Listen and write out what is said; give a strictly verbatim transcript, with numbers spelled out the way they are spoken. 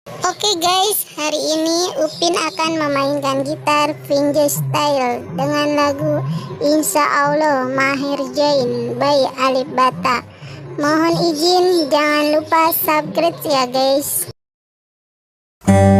Oke guys, hari ini Upin akan memainkan gitar fingerstyle dengan lagu Insya Allah Mahir Jain by Alif Bata. Mohon izin, jangan lupa subscribe ya guys.